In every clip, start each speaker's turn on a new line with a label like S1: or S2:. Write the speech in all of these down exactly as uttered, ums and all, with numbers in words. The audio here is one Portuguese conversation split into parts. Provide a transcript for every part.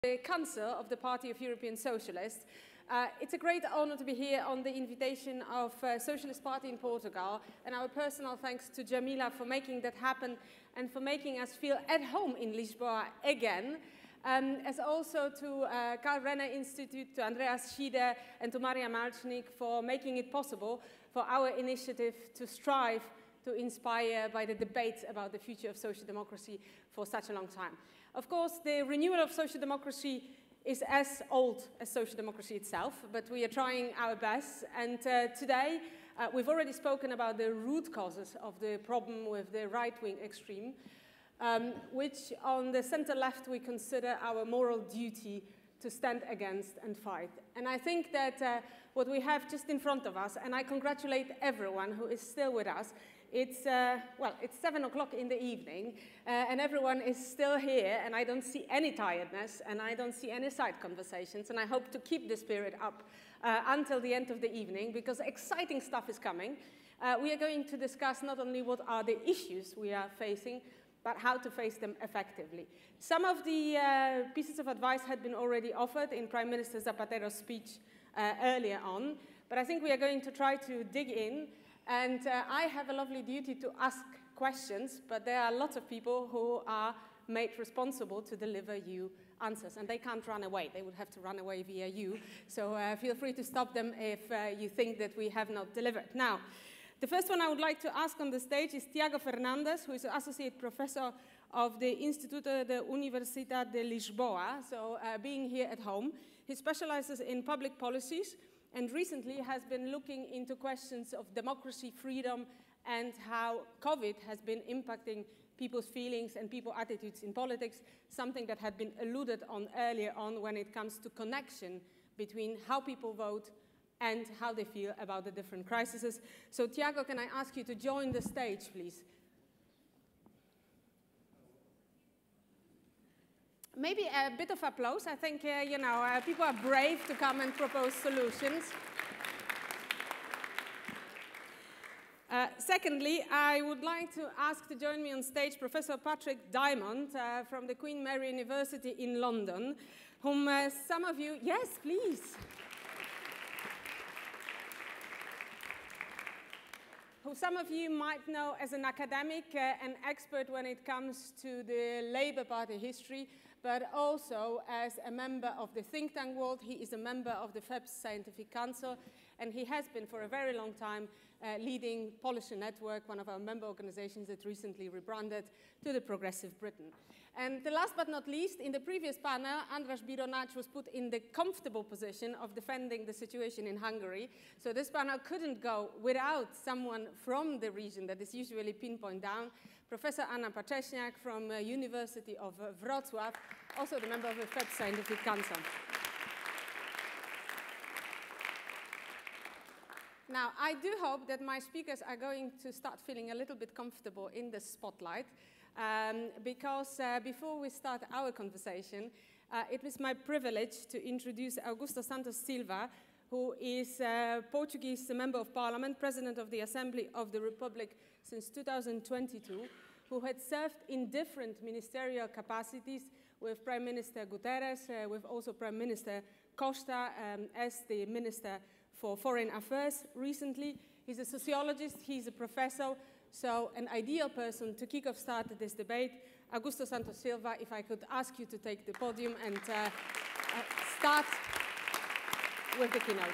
S1: The Council of the Party of European Socialists. Uh, it's a great honor to be here on the invitation of uh, Socialist Party in Portugal, and our personal thanks to Jamila for making that happen and for making us feel at home in Lisboa again, um, as also to uh, Karl Renner Institute, to Andreas Schieder and to Maria Marchnik for making it possible for our initiative to strive to inspire by the debate about the future of social democracy for such a long time. Of course, the renewal of social democracy is as old as social democracy itself, but we are trying our best. And uh, today, uh, we've already spoken about the root causes of the problem with the right-wing extreme, um, which on the center-left we consider our moral duty to stand against and fight. And I think that uh, what we have just in front of us, and I congratulate everyone who is still with us, It's, uh, well, it's seven o'clock in the evening, uh, and everyone is still here, and I don't see any tiredness, and I don't see any side conversations, and I hope to keep the spirit up uh, until the end of the evening, because exciting stuff is coming. Uh, we are going to discuss not only what are the issues we are facing, but how to face them effectively. Some of the uh, pieces of advice had been already offered in Prime Minister Zapatero's speech uh, earlier on, but I think we are going to try to dig in. And uh, I have a lovely duty to ask questions, but there are lots of people who are made responsible to deliver you answers, and they can't run away. They would have to run away via you. So uh, feel free to stop them if uh, you think that we have not delivered. Now, the first one I would like to ask on the stage is Tiago Fernandes, who is an associate professor of the Instituto de Universidade de Lisboa, so uh, being here at home. He specializes in public policies, and recently has been looking into questions of democracy, freedom, and how COVID has been impacting people's feelings and people's attitudes in politics, something that had been alluded on earlier on when it comes to connection between how people vote and how they feel about the different crises. So Tiago, can I ask you to join the stage, please? Maybe a bit of applause. I think, uh, you know, uh, people are brave to come and propose solutions. Uh, secondly, I would like to ask to join me on stage Professor Patrick Diamond uh, from the Queen Mary University in London, whom uh, some of you, yes, please. Who some of you might know as an academic, uh, an expert when it comes to the Labour Party history, but also as a member of the think tank world. He is a member of the F E B S Scientific Council, and he has been for a very long time uh, leading Policy Network, one of our member organizations that recently rebranded to the Progressive Britain. And the last but not least, in the previous panel, Andras Bironac was put in the comfortable position of defending the situation in Hungary. So this panel couldn't go without someone from the region that is usually pinpointed down. Professor Anna Paczesniak from the uh, University of uh, Wrocław, also the member of the F E B S Scientific Council. Now, I do hope that my speakers are going to start feeling a little bit comfortable in the spotlight, um, because uh, before we start our conversation, uh, it was my privilege to introduce Augusto Santos Silva, who is a Portuguese member of parliament, president of the Assembly of the Republic since two thousand twenty-two, who had served in different ministerial capacities with Prime Minister Guterres, uh, with also Prime Minister Costa um, as the Minister for Foreign Affairs recently. He's a sociologist, he's a professor, so an ideal person to kick off start this debate. Augusto Santos Silva, if I could ask you to take the podium and uh, uh, start with the keynote.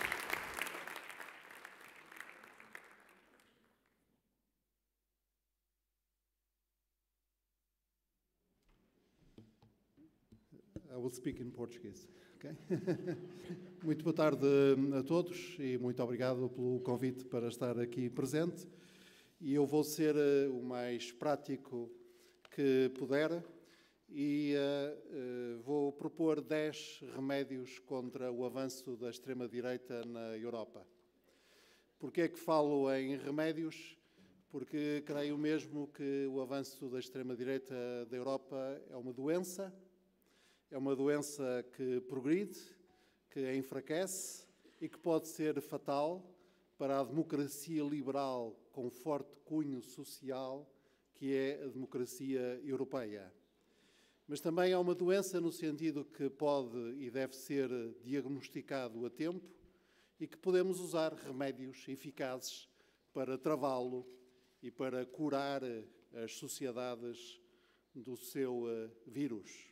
S2: I will speak in Portuguese. Okay? Muito boa tarde a todos e muito obrigado pelo convite para estar aqui presente. E eu vou ser uh, o mais prático que puder e uh, uh, vou propor dez remédios contra o avanço da extrema-direita na Europa. Porquê é que falo em remédios? Porque creio mesmo que o avanço da extrema-direita da Europa é uma doença, é uma doença que progride, que a enfraquece e que pode ser fatal para a democracia liberal com forte cunho social, que é a democracia europeia. Mas também há uma doença no sentido que pode e deve ser diagnosticado a tempo e que podemos usar remédios eficazes para travá-lo e para curar as sociedades do seu uh, vírus.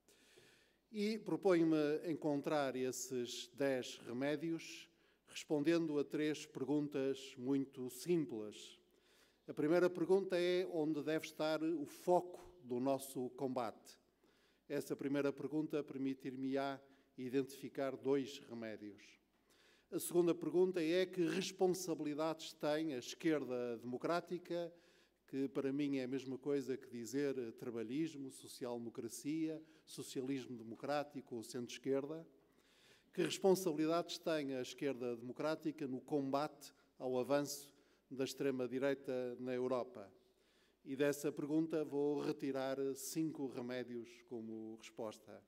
S2: E proponho-me encontrar esses dez remédios respondendo a três perguntas muito simples. A primeira pergunta é onde deve estar o foco do nosso combate. Essa primeira pergunta permitir-me-á identificar dois remédios. A segunda pergunta é que responsabilidades tem a esquerda democrática, que para mim é a mesma coisa que dizer trabalhismo, social-democracia, socialismo democrático ou centro-esquerda. Que responsabilidades tem a esquerda democrática no combate ao avanço da extrema-direita na Europa? E dessa pergunta vou retirar cinco remédios como resposta.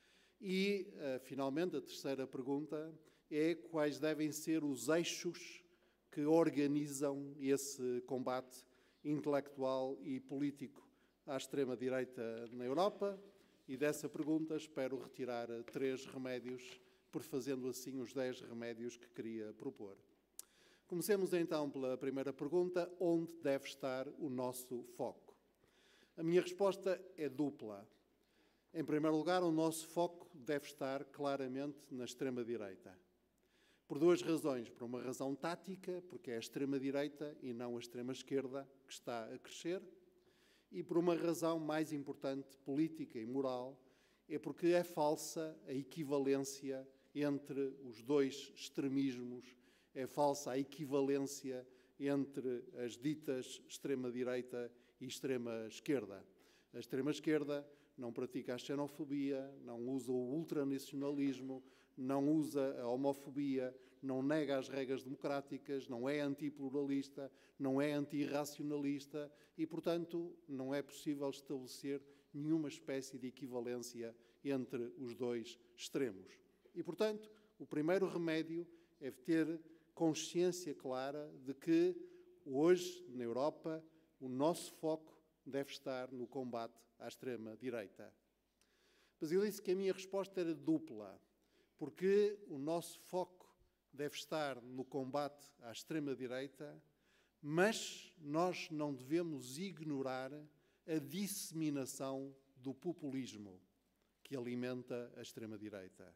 S2: E, finalmente, a terceira pergunta é quais devem ser os eixos que organizam esse combate intelectual e político à extrema-direita na Europa. E dessa pergunta espero retirar três remédios, perfazendo assim os dez remédios que queria propor. Comecemos então pela primeira pergunta, onde deve estar o nosso foco? A minha resposta é dupla. Em primeiro lugar, o nosso foco deve estar claramente na extrema-direita. Por duas razões. Por uma razão tática, porque é a extrema-direita e não a extrema-esquerda que está a crescer, e por uma razão mais importante, política e moral, é porque é falsa a equivalência entre os dois extremismos, é falsa a equivalência entre as ditas extrema-direita e extrema-esquerda. A extrema-esquerda não pratica a xenofobia, não usa o ultranacionalismo, não usa a homofobia, não nega as regras democráticas, não é antipluralista, não é antirracionalista e, portanto, não é possível estabelecer nenhuma espécie de equivalência entre os dois extremos. E, portanto, o primeiro remédio é ter consciência clara de que hoje, na Europa, o nosso foco deve estar no combate à extrema-direita. Mas eu disse que a minha resposta era dupla, porque o nosso foco deve estar no combate à extrema-direita, mas nós não devemos ignorar a disseminação do populismo que alimenta a extrema-direita.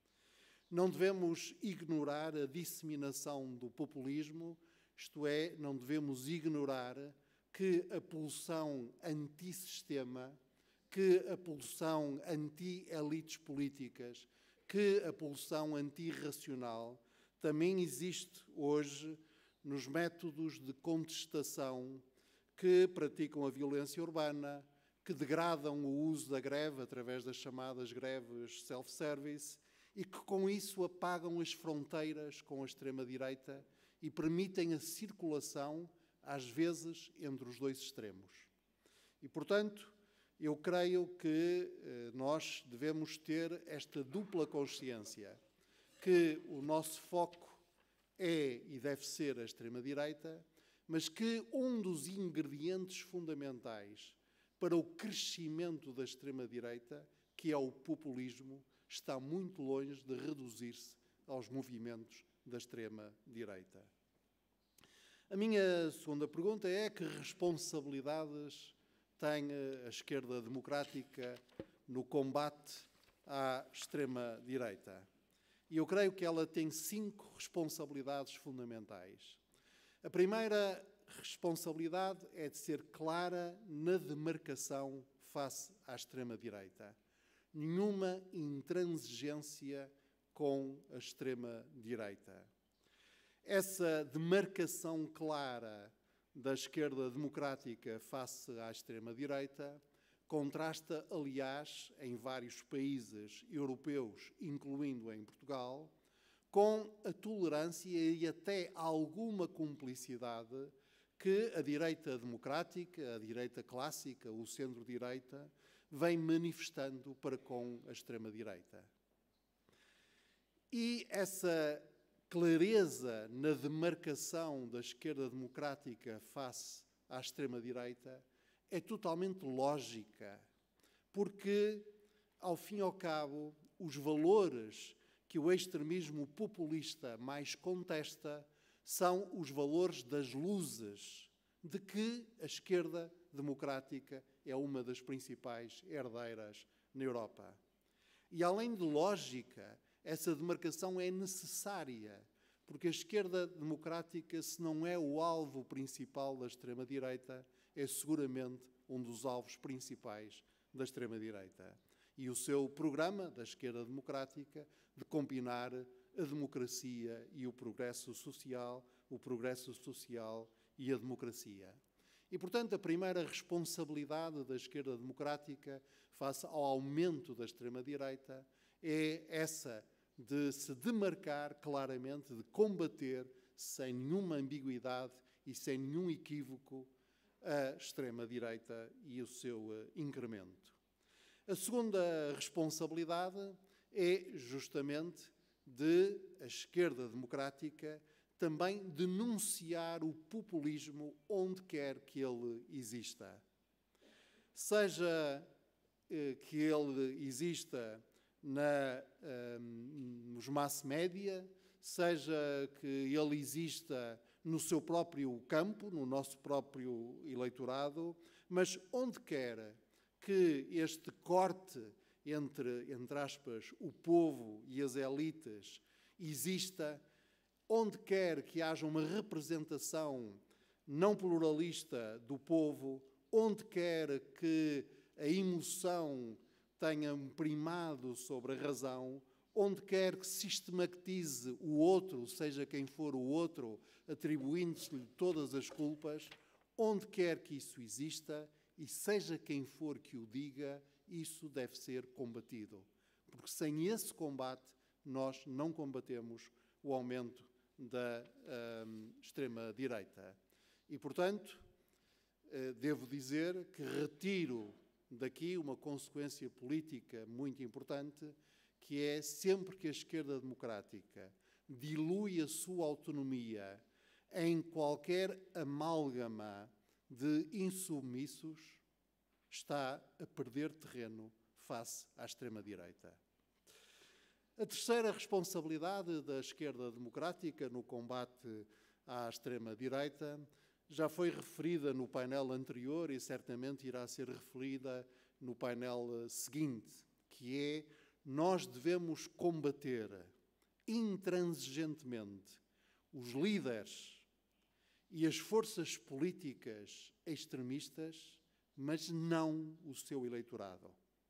S2: Não devemos ignorar a disseminação do populismo, isto é, não devemos ignorar que a pulsão antissistema, que a pulsão anti-elites políticas, que a pulsão antirracional também existe hoje nos métodos de contestação que praticam a violência urbana, que degradam o uso da greve através das chamadas greves self-service e que com isso apagam as fronteiras com a extrema-direita e permitem a circulação, às vezes, entre os dois extremos. E, portanto, eu creio que eh, nós devemos ter esta dupla consciência, que o nosso foco é e deve ser a extrema-direita, mas que um dos ingredientes fundamentais para o crescimento da extrema-direita, que é o populismo, está muito longe de reduzir-se aos movimentos da extrema-direita. A minha segunda pergunta é que responsabilidades tem a esquerda democrática no combate à extrema-direita? E eu creio que ela tem cinco responsabilidades fundamentais. A primeira responsabilidade é de ser clara na demarcação face à extrema-direita. Nenhuma intransigência com a extrema-direita. Essa demarcação clara da esquerda democrática face à extrema-direita contrasta, aliás, em vários países europeus, incluindo em Portugal, com a tolerância e até alguma cumplicidade que a direita democrática, a direita clássica, o centro-direita, vem manifestando para com a extrema-direita. E essa clareza na demarcação da esquerda democrática face à extrema-direita é totalmente lógica, porque, ao fim e ao cabo, os valores que o extremismo populista mais contesta são os valores das luzes, de que a esquerda democrática é uma das principais herdeiras na Europa. E, além de lógica, essa demarcação é necessária, porque a esquerda democrática, se não é o alvo principal da extrema-direita, é seguramente um dos alvos principais da extrema-direita. E o seu programa da esquerda democrática de combinar a democracia e o progresso social, o progresso social e a democracia. E, portanto, a primeira responsabilidade da esquerda democrática face ao aumento da extrema-direita é essa de se demarcar claramente, de combater sem nenhuma ambiguidade e sem nenhum equívoco a extrema-direita e o seu incremento. A segunda responsabilidade é justamente de a esquerda democrática também denunciar o populismo onde quer que ele exista. Seja eh, que ele exista na, eh, nos mass média, seja que ele exista no seu próprio campo, no nosso próprio eleitorado, mas onde quer que este corte entre, entre aspas, o povo e as elites exista, onde quer que haja uma representação não pluralista do povo, onde quer que a emoção tenha um primado sobre a razão, onde quer que sistematize o outro, seja quem for o outro, atribuindo-se-lhe todas as culpas, onde quer que isso exista, e seja quem for que o diga, isso deve ser combatido. Porque sem esse combate, nós não combatemos o aumento da um, extrema-direita. E, portanto, uh, devo dizer que retiro daqui uma consequência política muito importante, que é sempre que a esquerda democrática dilui a sua autonomia em qualquer amálgama de insubmissos, está a perder terreno face à extrema-direita. A terceira responsabilidade da esquerda democrática no combate à extrema-direita já foi referida no painel anterior e certamente irá ser referida no painel seguinte, que é: nós devemos combater intransigentemente os líderes e as forças políticas extremistas, mas não o seu eleitorado.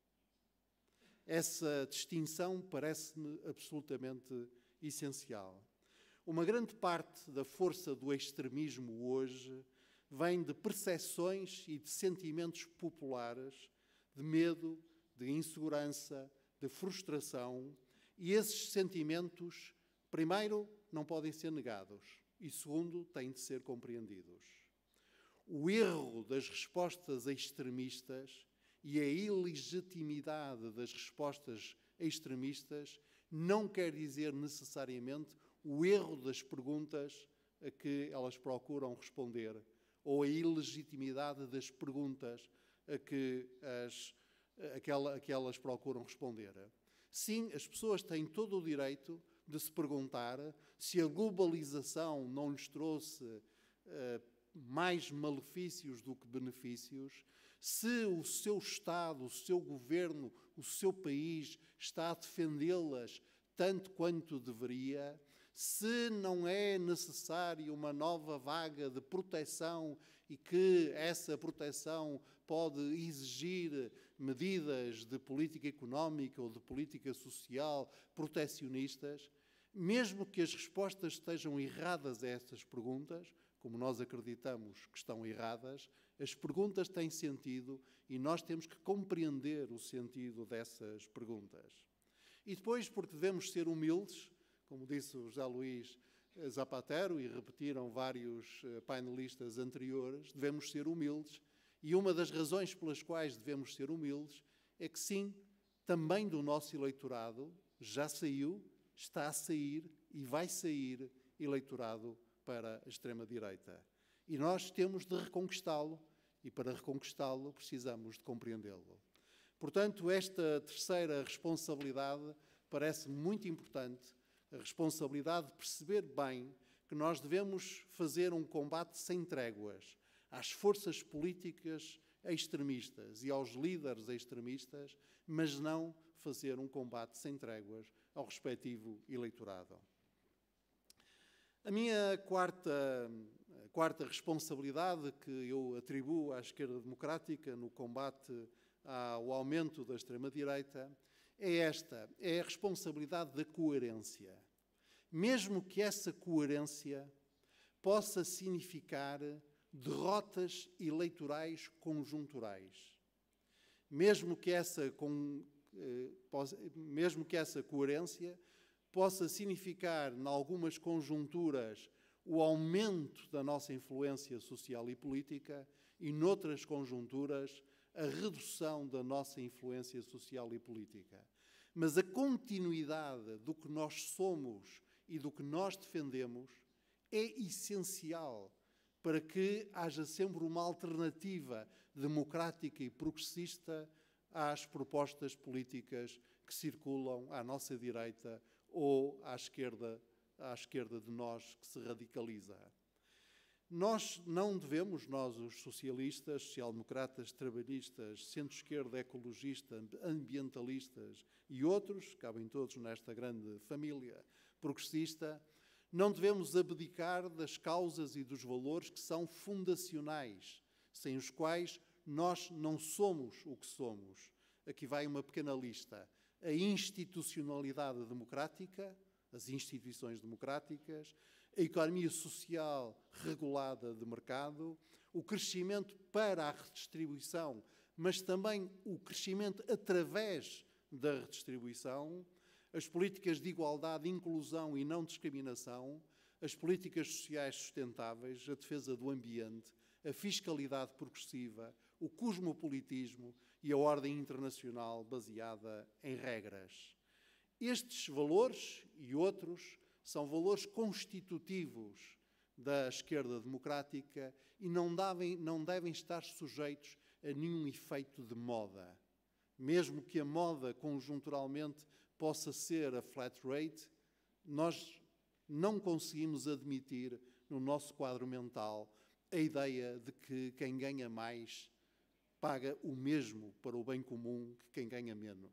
S2: Essa distinção parece-me absolutamente essencial. Uma grande parte da força do extremismo hoje vem de percepções e de sentimentos populares, de medo, de insegurança, de frustração, e esses sentimentos, primeiro, não podem ser negados e, segundo, têm de ser compreendidos. O erro das respostas extremistas e a ilegitimidade das respostas extremistas não quer dizer necessariamente o erro das perguntas a que elas procuram responder ou a ilegitimidade das perguntas a que, as, a que, ela, a que elas procuram responder. Sim, as pessoas têm todo o direito de se perguntar se a globalização não lhes trouxe uh, mais malefícios do que benefícios, se o seu Estado, o seu governo, o seu país está a defendê-las tanto quanto deveria, se não é necessária uma nova vaga de proteção e que essa proteção pode exigir medidas de política económica ou de política social protecionistas, mesmo que as respostas estejam erradas a estas perguntas, como nós acreditamos que estão erradas, as perguntas têm sentido e nós temos que compreender o sentido dessas perguntas. E depois, porque devemos ser humildes, como disse o José Luís Zapatero e repetiram vários painelistas anteriores, devemos ser humildes. E uma das razões pelas quais devemos ser humildes é que, sim, também do nosso eleitorado já saiu, está a sair e vai sair eleitorado para a extrema-direita. E nós temos de reconquistá-lo, e para reconquistá-lo precisamos de compreendê-lo. Portanto, esta terceira responsabilidade parece muito importante, a responsabilidade de perceber bem que nós devemos fazer um combate sem tréguas às forças políticas extremistas e aos líderes extremistas, mas não fazer um combate sem tréguas ao respectivo eleitorado. A minha quarta, a quarta responsabilidade que eu atribuo à esquerda democrática no combate ao aumento da extrema-direita é esta, é a responsabilidade da coerência. Mesmo que essa coerência possa significar derrotas eleitorais conjunturais. Mesmo que essa, com, eh, possa, mesmo que essa coerência possa significar, em algumas conjunturas, o aumento da nossa influência social e política e, noutras conjunturas, a redução da nossa influência social e política. Mas a continuidade do que nós somos e do que nós defendemos é essencial para que haja sempre uma alternativa democrática e progressista às propostas políticas que circulam à nossa direita ou à esquerda, à esquerda de nós, que se radicaliza. Nós não devemos, nós os socialistas, social-democratas, trabalhistas, centro-esquerda, ecologistas, ambientalistas e outros, cabem todos nesta grande família progressista, não devemos abdicar das causas e dos valores que são fundacionais, sem os quais nós não somos o que somos. Aqui vai uma pequena lista. A institucionalidade democrática, as instituições democráticas, a economia social regulada de mercado, o crescimento para a redistribuição, mas também o crescimento através da redistribuição, as políticas de igualdade, inclusão e não discriminação, as políticas sociais sustentáveis, a defesa do ambiente, a fiscalidade progressiva, o cosmopolitismo e a ordem internacional baseada em regras. Estes valores e outros são valores constitutivos da esquerda democrática e não devem, não devem estar sujeitos a nenhum efeito de moda. Mesmo que a moda conjunturalmente possa ser a flat rate, nós não conseguimos admitir no nosso quadro mental a ideia de que quem ganha mais paga o mesmo para o bem comum que quem ganha menos.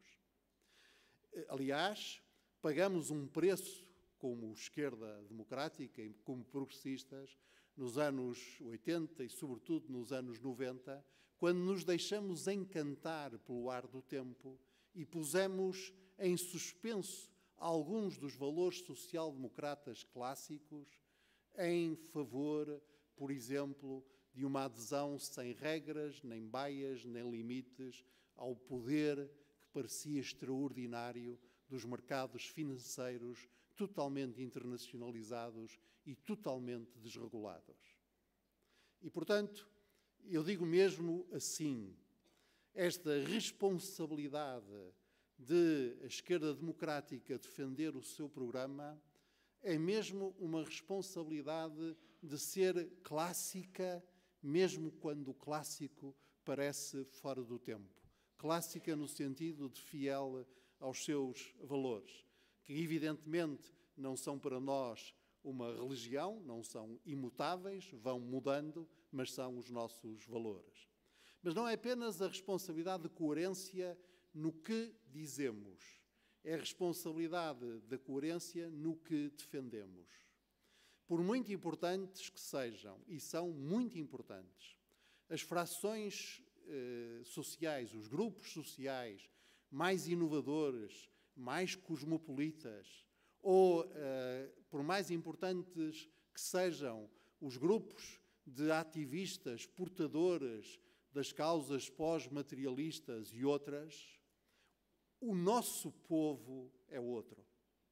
S2: Aliás, pagamos um preço como esquerda democrática e como progressistas nos anos oitenta e, sobretudo, nos anos noventa, quando nos deixamos encantar pelo ar do tempo e pusemos em suspenso alguns dos valores social-democratas clássicos em favor, por exemplo, de uma adesão sem regras, nem baias, nem limites ao poder que parecia extraordinário dos mercados financeiros totalmente internacionalizados e totalmente desregulados. E, portanto, eu digo mesmo assim, esta responsabilidade de a esquerda democrática defender o seu programa é mesmo uma responsabilidade de ser clássica, mesmo quando o clássico parece fora do tempo. Clássica no sentido de fiel aos seus valores, que evidentemente não são para nós uma religião, não são imutáveis, vão mudando, mas são os nossos valores. Mas não é apenas a responsabilidade de coerência no que dizemos, é a responsabilidade da coerência no que defendemos. Por muito importantes que sejam, e são muito importantes, as frações eh, sociais, os grupos sociais mais inovadores, mais cosmopolitas, ou, eh, por mais importantes que sejam os grupos de ativistas, portadores das causas pós-materialistas e outras, o nosso povo é outro.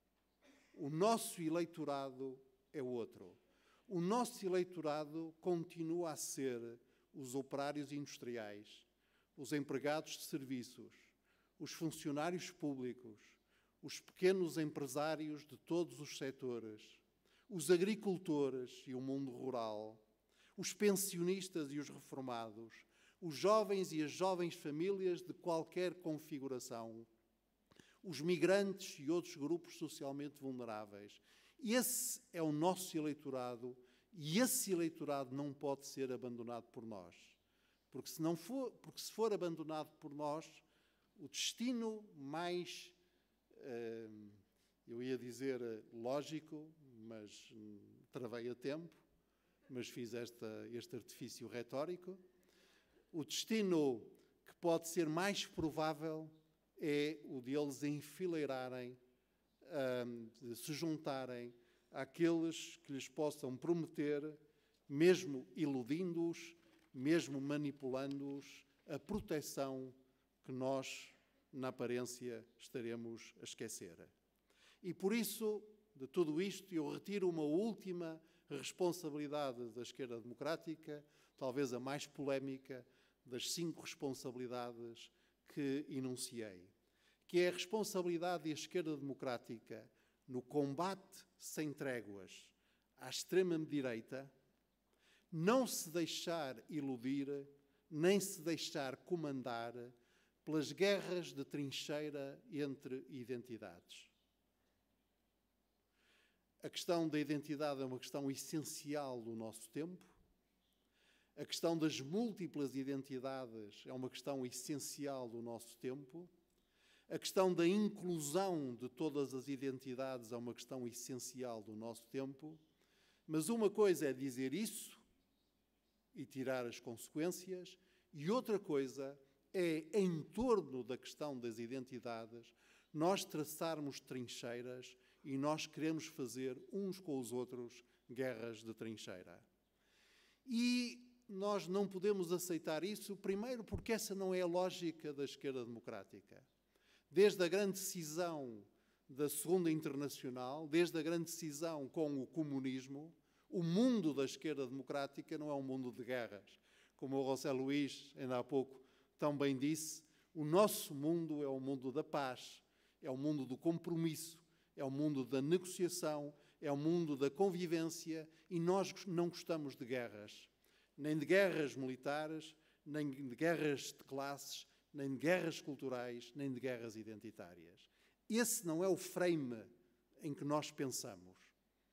S2: O nosso eleitorado é outro. O nosso eleitorado continua a ser os operários industriais, os empregados de serviços, os funcionários públicos, os pequenos empresários de todos os setores, os agricultores e o mundo rural, os pensionistas e os reformados, os jovens e as jovens famílias de qualquer configuração, os migrantes e outros grupos socialmente vulneráveis. Esse é o nosso eleitorado e esse eleitorado não pode ser abandonado por nós. Porque se, não for, porque se for abandonado por nós, o destino mais, uh, eu ia dizer lógico, mas hum, travei a tempo, mas fiz esta, este artifício retórico. O destino que pode ser mais provável é o de eles enfileirarem, um, de se juntarem àqueles que lhes possam prometer, mesmo iludindo-os, mesmo manipulando-os, a proteção que nós, na aparência, estaremos a esquecer. E por isso, de tudo isto, eu retiro uma última responsabilidade da esquerda democrática, talvez a mais polémica das cinco responsabilidades que enunciei, que é a responsabilidade da esquerda democrática no combate sem tréguas à extrema-direita, não se deixar iludir, nem se deixar comandar pelas guerras de trincheira entre identidades. A questão da identidade é uma questão essencial do nosso tempo. A questão das múltiplas identidades é uma questão essencial do nosso tempo. A questão da inclusão de todas as identidades é uma questão essencial do nosso tempo. Mas uma coisa é dizer isso e tirar as consequências, e outra coisa é, em torno da questão das identidades, nós traçarmos trincheiras e nós queremos fazer uns com os outros guerras de trincheira. E nós não podemos aceitar isso, primeiro porque essa não é a lógica da esquerda democrática. Desde a grande cisão da Segunda Internacional, desde a grande cisão com o comunismo, o mundo da esquerda democrática não é um mundo de guerras. Como o José Luís, ainda há pouco, tão bem disse, o nosso mundo é o mundo da paz, é o mundo do compromisso, é o mundo da negociação, é o mundo da convivência, e nós não gostamos de guerras. Nem de guerras militares, nem de guerras de classes, nem de guerras culturais, nem de guerras identitárias. Esse não é o frame em que nós pensamos.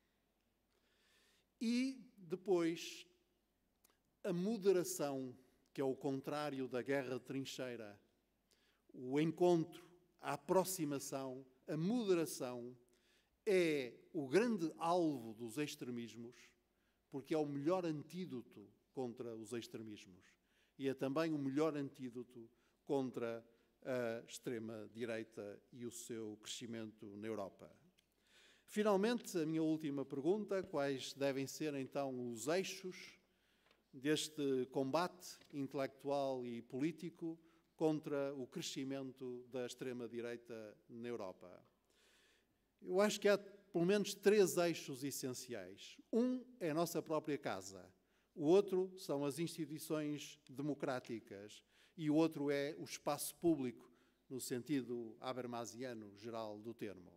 S2: E depois, a moderação, que é o contrário da guerra de trincheira, o encontro, a aproximação, a moderação é o grande alvo dos extremismos, porque é o melhor antídoto contra os extremismos e é também o melhor antídoto contra a extrema-direita e o seu crescimento na Europa. Finalmente, a minha última pergunta: quais devem ser então os eixos deste combate intelectual e político contra o crescimento da extrema-direita na Europa? Eu acho que há pelo menos três eixos essenciais. Um é a nossa própria casa, o outro são as instituições democráticas e o outro é o espaço público, no sentido habermasiano geral do termo.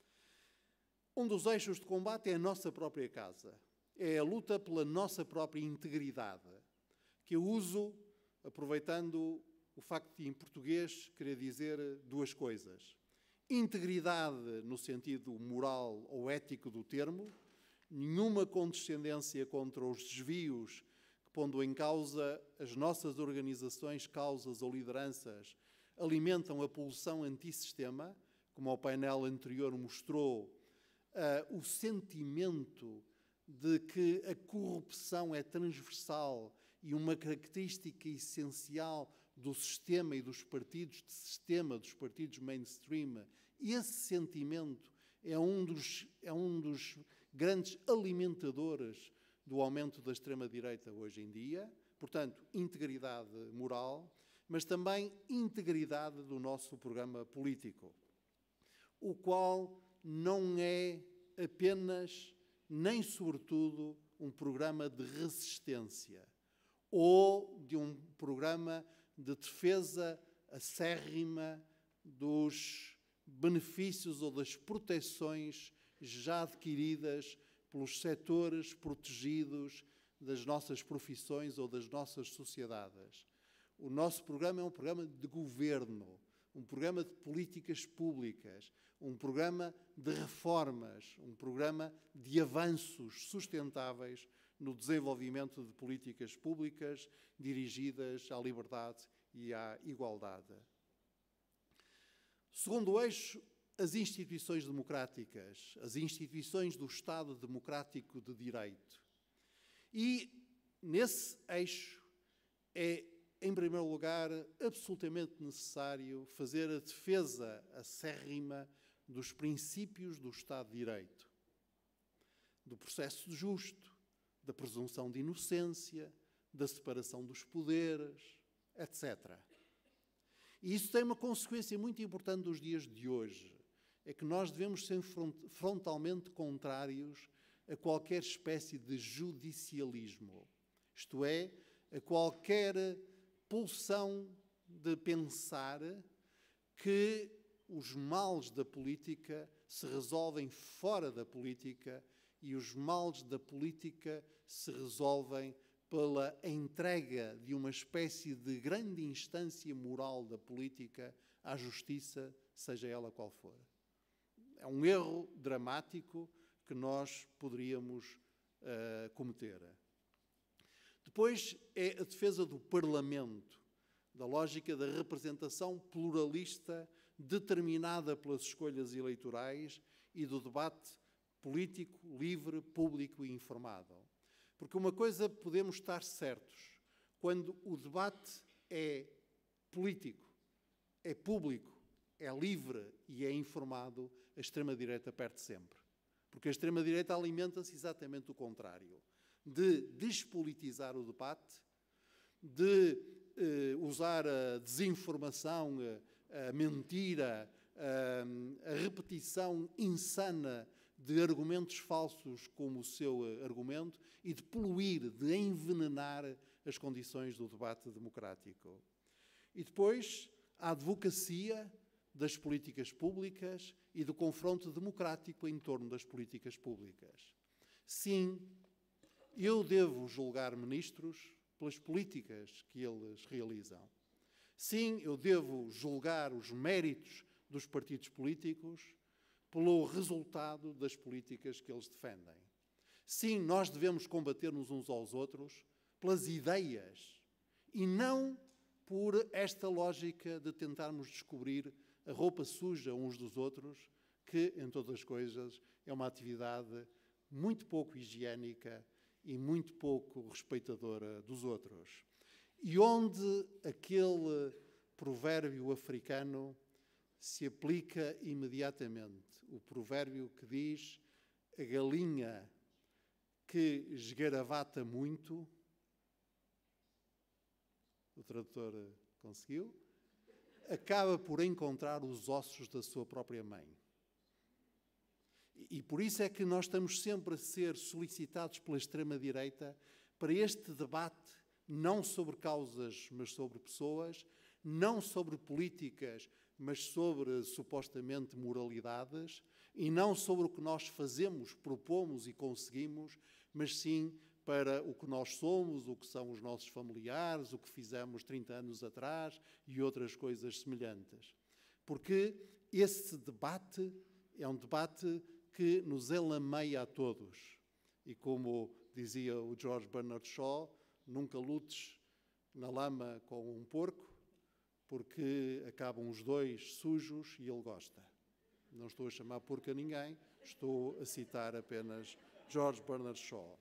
S2: Um dos eixos de combate é a nossa própria casa, é a luta pela nossa própria integridade, que eu uso aproveitando o facto de, em português, querer dizer duas coisas. Integridade no sentido moral ou ético do termo, nenhuma condescendência contra os desvios que, pondo em causa as nossas organizações, causas ou lideranças, alimentam a pulsão antissistema, como o painel anterior mostrou, uh, o sentimento de que a corrupção é transversal e uma característica essencial do sistema e dos partidos de sistema, dos partidos mainstream. Esse sentimento é um dos, é um dos grandes alimentadores do aumento da extrema-direita hoje em dia. Portanto, integridade moral, mas também integridade do nosso programa político, o qual não é apenas, nem sobretudo, um programa de resistência ou de um programa de defesa acérrima dos benefícios ou das proteções já adquiridas pelos setores protegidos das nossas profissões ou das nossas sociedades. O nosso programa é um programa de governo, um programa de políticas públicas, um programa de reformas, um programa de avanços sustentáveis no desenvolvimento de políticas públicas dirigidas à liberdade e à igualdade. Segundo eixo, as instituições democráticas, as instituições do Estado Democrático de Direito. E, nesse eixo, é, em primeiro lugar, absolutamente necessário fazer a defesa acérrima dos princípios do Estado de Direito, do processo justo, da presunção de inocência, da separação dos poderes, etcétera. E isso tem uma consequência muito importante dos dias de hoje, é que nós devemos ser frontalmente contrários a qualquer espécie de judicialismo, isto é, a qualquer pulsão de pensar que os males da política se resolvem fora da política e os males da política se resolvem pela entrega de uma espécie de grande instância moral da política à justiça, seja ela qual for. É um erro dramático que nós poderíamos uh, cometer. Depois é a defesa do Parlamento, da lógica da representação pluralista determinada pelas escolhas eleitorais e do debate político, livre, público e informado. Porque uma coisa podemos estar certos, quando o debate é político, é público, é livre e é informado, a extrema-direita perde sempre. Porque a extrema-direita alimenta-se exatamente o contrário, de despolitizar o debate, de eh, usar a desinformação, a, a mentira, a, a repetição insana de argumentos falsos como o seu argumento e de poluir, de envenenar as condições do debate democrático. E depois a advocacia das políticas públicas e do confronto democrático em torno das políticas públicas. Sim, eu devo julgar ministros pelas políticas que eles realizam. Sim, eu devo julgar os méritos dos partidos políticos pelo resultado das políticas que eles defendem. Sim, nós devemos combater-nos uns aos outros pelas ideias e não por esta lógica de tentarmos descobrir a roupa suja uns dos outros, que, em todas as coisas, é uma atividade muito pouco higiênica e muito pouco respeitadora dos outros. E onde aquele provérbio africano se aplica imediatamente. O provérbio que diz: a galinha que esgaravata muito, o tradutor conseguiu, acaba por encontrar os ossos da sua própria mãe. E por isso é que nós estamos sempre a ser solicitados pela extrema-direita para este debate, não sobre causas, mas sobre pessoas, não sobre políticas, mas sobre, supostamente, moralidades, e não sobre o que nós fazemos, propomos e conseguimos, mas sim para o que nós somos, o que são os nossos familiares, o que fizemos trinta anos atrás e outras coisas semelhantes. Porque esse debate é um debate que nos elameia a todos. E como dizia o George Bernard Shaw, nunca lutes na lama com um porco, porque acabam os dois sujos e ele gosta. Não estou a chamar porco a ninguém, estou a citar apenas George Bernard Shaw.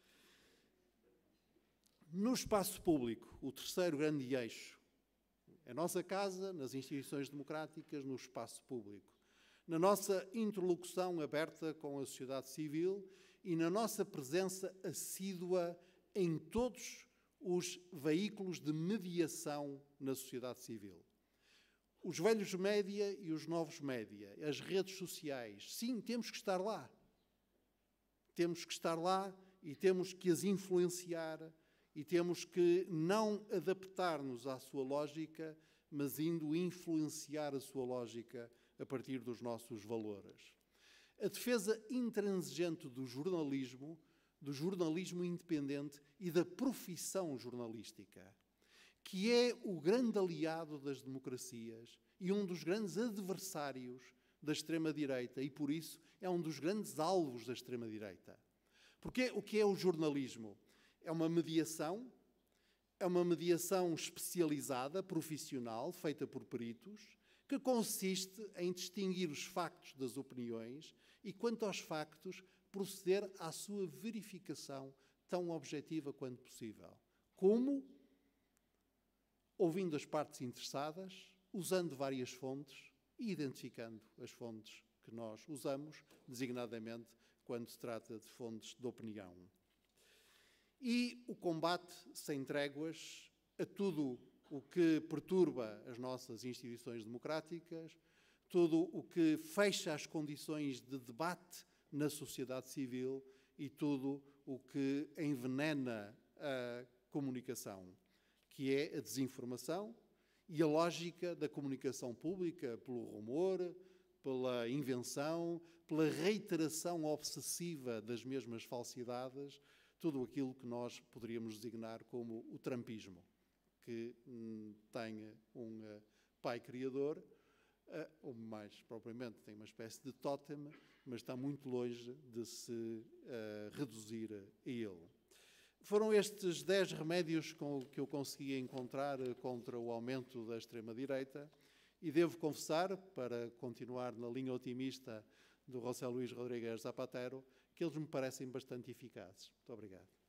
S2: No espaço público, o terceiro grande eixo, a nossa casa, nas instituições democráticas, no espaço público, na nossa interlocução aberta com a sociedade civil e na nossa presença assídua em todos os veículos de mediação na sociedade civil. Os velhos média e os novos média, as redes sociais, sim, temos que estar lá. Temos que estar lá e temos que as influenciar e temos que não adaptar-nos à sua lógica, mas indo influenciar a sua lógica a partir dos nossos valores. A defesa intransigente do jornalismo, do jornalismo independente e da profissão jornalística, que é o grande aliado das democracias e um dos grandes adversários da extrema-direita e, por isso, é um dos grandes alvos da extrema-direita. Porque o que é o jornalismo? É uma mediação, é uma mediação especializada, profissional, feita por peritos, que consiste em distinguir os factos das opiniões e, quanto aos factos, proceder à sua verificação tão objetiva quanto possível. Como? Ouvindo as partes interessadas, usando várias fontes e identificando as fontes que nós usamos, designadamente quando se trata de fontes de opinião. E o combate sem tréguas a tudo o que perturba as nossas instituições democráticas, tudo o que fecha as condições de debate na sociedade civil e tudo o que envenena a comunicação, que é a desinformação e a lógica da comunicação pública pelo rumor, pela invenção, pela reiteração obsessiva das mesmas falsidades, tudo aquilo que nós poderíamos designar como o trumpismo, que hum, tem um uh, pai criador, uh, ou mais propriamente tem uma espécie de tótem, mas está muito longe de se uh, reduzir a ele. Foram estes dez remédios com, que eu consegui encontrar contra o aumento da extrema-direita e devo confessar, para continuar na linha otimista do José Luís Rodrigues Zapatero, que eles me parecem bastante eficazes. Muito obrigado.